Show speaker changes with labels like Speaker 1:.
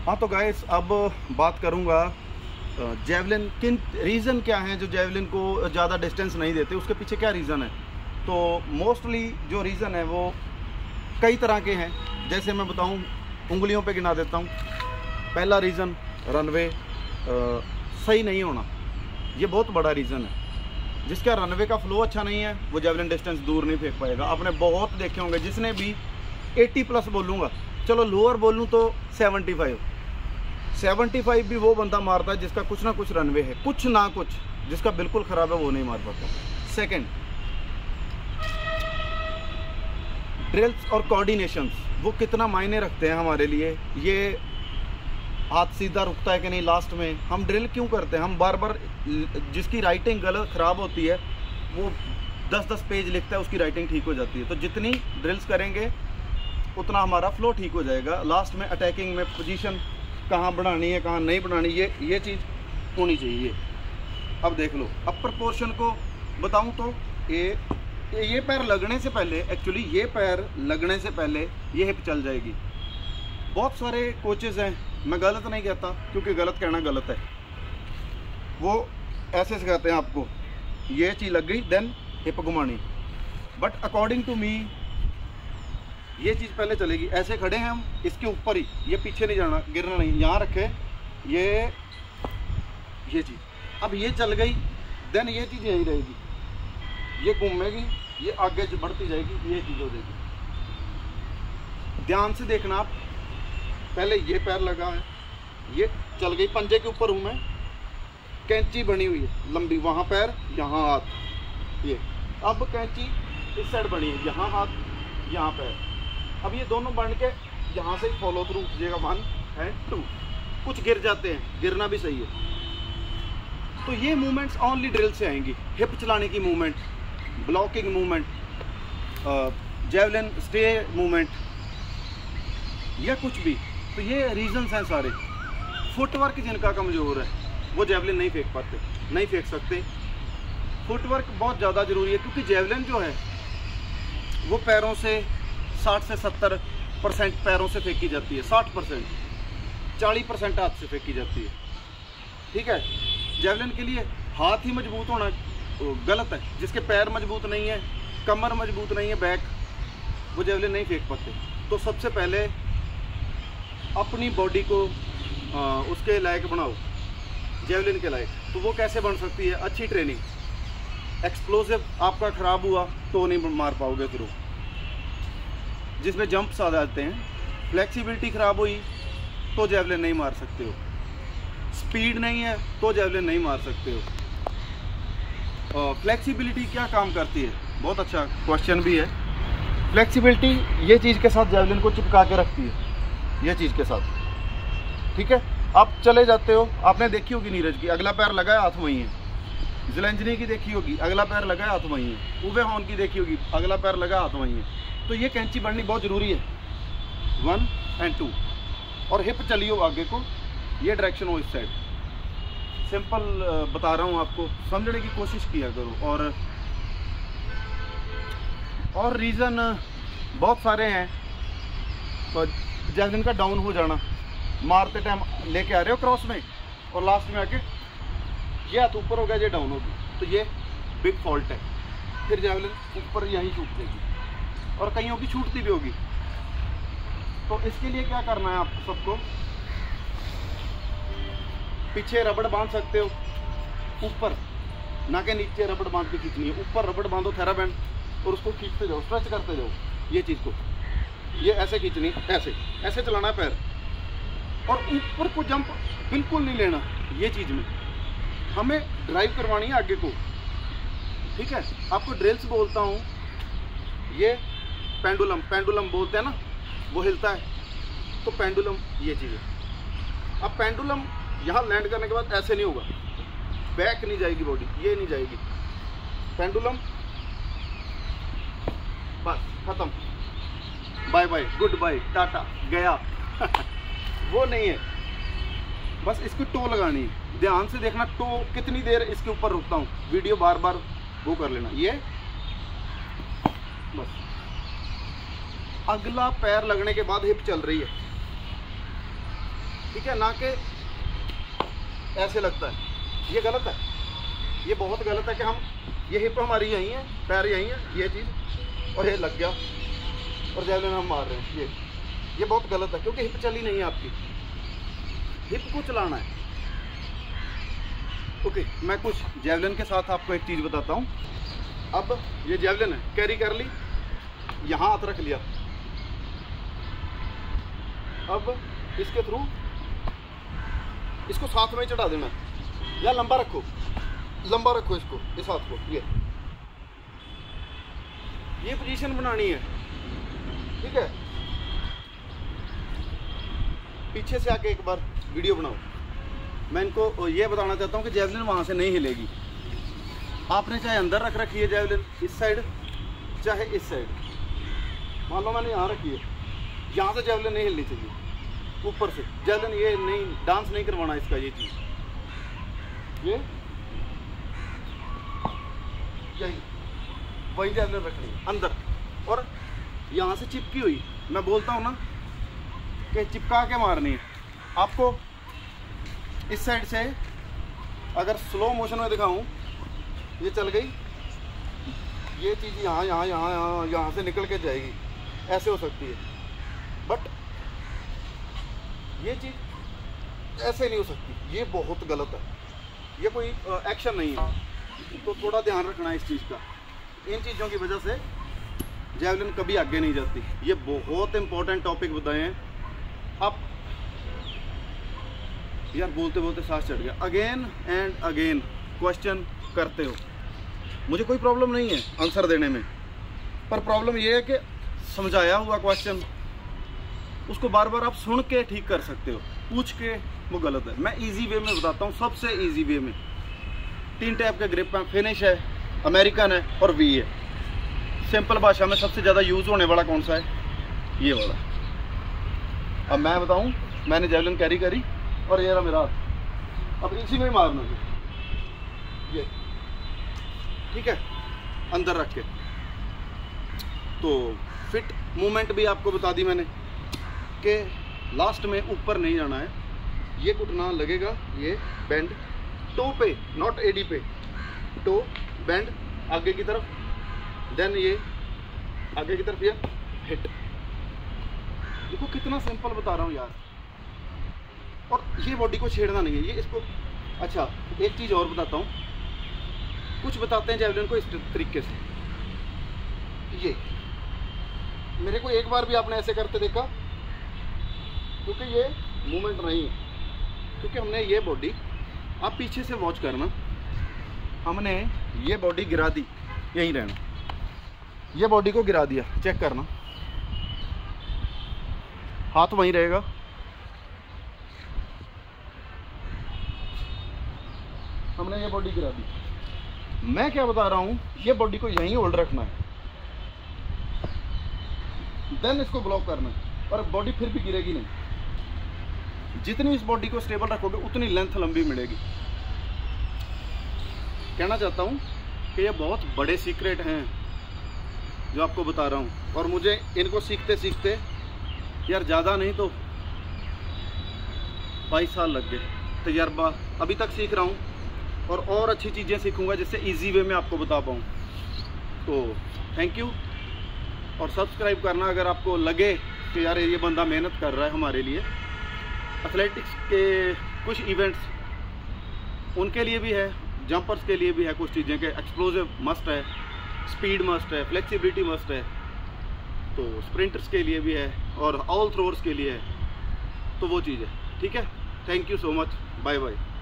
Speaker 1: हाँ तो गाइस, अब बात करूँगा जेवलिन किन रीज़न क्या हैं जो जेवलिन को ज़्यादा डिस्टेंस नहीं देते, उसके पीछे क्या रीज़न है। तो मोस्टली जो रीज़न है वो कई तरह के हैं। जैसे मैं बताऊँ, उंगलियों पे गिना देता हूँ। पहला रीज़न रनवे सही नहीं होना, ये बहुत बड़ा रीज़न है। जिसका रनवे का फ्लो अच्छा नहीं है वो जेवलिन डिस्टेंस दूर नहीं फेंक पाएगा। आपने बहुत देखे होंगे जिसने भी 80+ बोलूँगा, चलो लोअर बोलूँ तो 75 भी वो बंदा मारता है जिसका कुछ ना कुछ रनवे है, कुछ ना कुछ। जिसका बिल्कुल ख़राब है वो नहीं मार पाता। सेकंड, ड्रिल्स और कोऑर्डिनेशंस वो कितना मायने रखते हैं हमारे लिए। ये हाथ सीधा रुकता है कि नहीं, लास्ट में हम ड्रिल क्यों करते हैं। हम बार बार, जिसकी राइटिंग गलत ख़राब होती है वो 10-10 पेज लिखता है, उसकी राइटिंग ठीक हो जाती है। तो जितनी ड्रिल्स करेंगे उतना हमारा फ्लो ठीक हो जाएगा। लास्ट में अटैकिंग में पोजीशन कहाँ बढ़ानी है कहाँ नहीं बढ़ानी, ये चीज़ होनी चाहिए। अब देख लो, अब प्रपोर्शन को बताऊं तो ये पैर लगने से पहले, एक्चुअली ये पैर लगने से पहले ये हिप चल जाएगी। बहुत सारे कोचेज़ हैं, मैं गलत नहीं कहता क्योंकि गलत कहना गलत है, वो ऐसे सिखाते हैं आपको, ये चीज़ लग गई देन हिप घुमानी। बट अकॉर्डिंग टू मी ये चीज़ पहले चलेगी। ऐसे खड़े हैं हम, इसके ऊपर ही, ये पीछे नहीं जाना, गिरना नहीं, यहाँ रखे ये चीज़। अब ये चल गई देन ये चीज़ यहीं रहेगी, ये घूमेगी, ये आगे बढ़ती जाएगी, ये चीज़ हो जाएगी। ध्यान से देखना आप, पहले ये पैर लगा है, ये चल गई, पंजे के ऊपर हूँ मैं, कैंची बनी हुई है लंबी, वहाँ पैर यहाँ हाथ, ये अब कैंची इस साइड बनी है, यहाँ हाथ यहाँ पैर। अब ये दोनों बन के यहाँ से फॉलो थ्रू कीजिएगा, 1 and 2। कुछ गिर जाते हैं, गिरना भी सही है। तो ये मूवमेंट्स ओनली ड्रिल से आएंगी। हिप चलाने की movement, blocking movement, javelin stay movement या कुछ भी, तो ये रीजंस हैं सारे। फुटवर्क जिनका कमज़ोर है वो जेवलिन नहीं फेंक पाते, नहीं फेंक सकते। फुटवर्क बहुत ज़्यादा ज़रूरी है क्योंकि जेवलिन जो है वो पैरों से 60 से 70% पैरों से फेंकी जाती है, 60%, 40% हाथ से फेंकी जाती है। ठीक है, जेवलिन के लिए हाथ ही मजबूत होना गलत है। जिसके पैर मजबूत नहीं है, कमर मजबूत नहीं है, बैक, वो जेवलिन नहीं फेंक पाते। तो सबसे पहले अपनी बॉडी को उसके लायक बनाओ, जेवलिन के लायक। तो वो कैसे बन सकती है? अच्छी ट्रेनिंग। एक्सप्लोसिव आपका ख़राब हुआ तो नहीं मार पाओगे थ्रू, जिसमें जंप्स आ जाते हैं। फ्लेक्सिबिलिटी ख़राब हुई तो जेवलिन नहीं मार सकते हो। स्पीड नहीं है तो जेवलिन नहीं मार सकते हो। फ्लेक्सिबिलिटी क्या काम करती है? बहुत अच्छा क्वेश्चन भी है। फ्लेक्सिबिलिटी ये चीज़ के साथ जेवलिन को चिपका के रखती है, ये चीज़ के साथ। ठीक है, आप चले जाते हो, आपने देखी होगी नीरज की, अगला पैर लगा है हाथ वहीं है। ज़िलेंजनी की देखी होगी, अगला पैर लगा है हाथ वहीं है। उबे हॉर्न की देखी होगी, अगला पैर लगा हाथ वहीं है। तो ये कैंची बढ़नी बहुत ज़रूरी है, 1 and 2। और हिप चली हो आगे को, ये डायरेक्शन हो इस साइड। सिंपल बता रहा हूँ आपको, समझने की कोशिश किया करो। और रीज़न बहुत सारे हैं। तो जेवलिन का डाउन हो जाना, मारते टाइम लेके आ रहे हो क्रॉस में और लास्ट में आके ये हाथ ऊपर हो गया, ये डाउन होगी, तो ये बिग फॉल्ट है। फिर जेवलिन ऊपर यहीं छूट जाएगी और कईयों की छूटती भी होगी। तो इसके लिए क्या करना है आप सबको? पीछे रबड़ बांध सकते हो, ऊपर ना के नीचे रबड़ बांध के खींचनी है। ऊपर रबड़ बांधो थेराबैंड और उसको खींचते जाओ, स्ट्रेच करते जाओ। ये चीज़ को ये ऐसे खींचनी, ऐसे चलाना है पैर, और ऊपर को जंप बिल्कुल नहीं लेना। ये चीज़ में हमें ड्राइव करवानी है आगे को। ठीक है, आपको ड्रिल्स बोलता हूँ, ये पेंडुलम बोलते हैं ना, वो हिलता है, तो पेंडुलम ये चीज़ है। अब पेंडुलम यहाँ लैंड करने के बाद ऐसे नहीं होगा, बैक नहीं जाएगी बॉडी, ये नहीं जाएगी। पेंडुलम बस खत्म, bye bye, goodbye, tata, गया। वो नहीं है, बस इसको टो लगानी है। ध्यान से देखना, टो कितनी देर इसके ऊपर रुकता हूँ, वीडियो बार बार वो कर लेना। ये बस अगला पैर लगने के बाद हिप चल रही है, ठीक है, ना कि ऐसे लगता है, ये गलत है, ये बहुत गलत है कि हम ये हिप हमारी यहीं है, पैर यहीं है, ये चीज़ और ये लग गया और जैवलिन हम मार रहे हैं, ये बहुत गलत है, क्योंकि हिप चली नहीं है आपकी, हिप को चलाना है। ओके, मैं कुछ जैवलिन के साथ आपको एक चीज़ बताता हूँ। अब ये जैवलिन है, कैरी कर ली, यहाँ हाथ रख लिया, अब इसके थ्रू इसको साथ में ही चढ़ा देना, या लंबा रखो इसको, इस हाथ को, ये पोजीशन बनानी है, ठीक है। पीछे से आके एक बार वीडियो बनाओ। मैं इनको ये बताना चाहता हूँ कि जैवलिन वहाँ से नहीं हिलेगी। आपने चाहे अंदर रख रखी है जैवलिन इस साइड, चाहे इस साइड, मान लो मैंने यहाँ रखी है, यहाँ से जैवलिन नहीं हिलनी चाहिए, ऊपर से जैवलिन, ये नहीं डांस नहीं करवाना इसका, ये चीज़, ये यही वही जैवलिन रखनी है अंदर, और यहाँ से चिपकी हुई, मैं बोलता हूँ ना कि चिपका के मारनी है आपको। इस साइड से अगर स्लो मोशन में दिखाऊं, ये चल गई, ये चीज़ यहाँ से निकल के जाएगी, ऐसे हो सकती है, बट ये चीज़ ऐसे नहीं हो सकती, ये बहुत गलत है, ये कोई एक्शन नहीं है, तो थोड़ा ध्यान रखना है इस चीज़ का। इन चीज़ों की वजह से जैवलिन कभी आगे नहीं जाती। ये बहुत इंपॉर्टेंट टॉपिक बताए हैं। अब यार बोलते बोलते सांस चढ़ गया। अगेन एंड अगेन क्वेश्चन करते हो, मुझे कोई प्रॉब्लम नहीं है आंसर देने में, पर प्रॉब्लम ये है कि समझाया हुआ क्वेश्चन उसको बार बार आप सुन के ठीक कर सकते हो, पूछ के वो गलत है। मैं इजी वे में बताता हूँ, सबसे इजी वे में। 3 टाइप के ग्रिप हैं, फिनिश है, अमेरिकन है और वी है। सिंपल भाषा में सबसे ज़्यादा यूज़ होने वाला कौन सा है? ये वाला। अब मैं बताऊँ, मैंने जैवलिन कैरी करी और ये रहा मेरा हाथ, अब इसी में ही मारना है ये, ठीक है, अंदर रख के। तो फिट मूवमेंट भी आपको बता दी मैंने कि लास्ट में ऊपर नहीं जाना है, ये घुटना लगेगा, ये बेंड टो पे, नॉट एडी पे, टो बेंड आगे की तरफ, देन ये आगे की तरफ, ये हिट। देखो कितना सिंपल बता रहा हूँ यार, और ये बॉडी को छेड़ना नहीं है, ये इसको। अच्छा एक चीज़ और बताता हूँ, कुछ बताते हैं जैवलिन को इस तरीके से, ये मेरे को एक बार भी आपने ऐसे करते देखा? क्योंकि ये मूवमेंट नहीं है, क्योंकि हमने ये बॉडी, आप पीछे से वॉच करना, हमने ये बॉडी गिरा दी, यहीं रहना, ये बॉडी को गिरा दिया, चेक करना, हाथ वहीं रहेगा, हमने ये बॉडी गिरा दी। मैं क्या बता रहा हूँ, ये बॉडी को यहीं होल्ड रखना है, देन इसको ब्लॉक करना है, और बॉडी फिर भी गिरेगी नहीं। जितनी इस बॉडी को स्टेबल रखोगे उतनी लेंथ लंबी मिलेगी। कहना चाहता हूँ कि ये बहुत बड़े सीक्रेट हैं जो आपको बता रहा हूँ, और मुझे इनको सीखते सीखते यार ज़्यादा नहीं तो 22 साल लग गए। तजर्बा, अभी तक सीख रहा हूँ और अच्छी चीज़ें सीखूंगा जिससे इजी वे में आपको बता पाऊँ। तो थैंक यू, और सब्सक्राइब करना अगर आपको लगे कि यार ये बंदा मेहनत कर रहा है हमारे लिए। एथलेटिक्स के कुछ इवेंट्स उनके लिए भी है, जंपर्स के लिए भी है कुछ चीज़ें के, एक्सप्लोजिव मस्ट है, स्पीड मस्ट है, फ्लेक्सिबिलिटी मस्ट है, तो स्प्रिंटर्स के लिए भी है, और ऑल थ्रोअर्स के लिए है, तो वो चीज़ है। ठीक है, thank you so much, bye bye.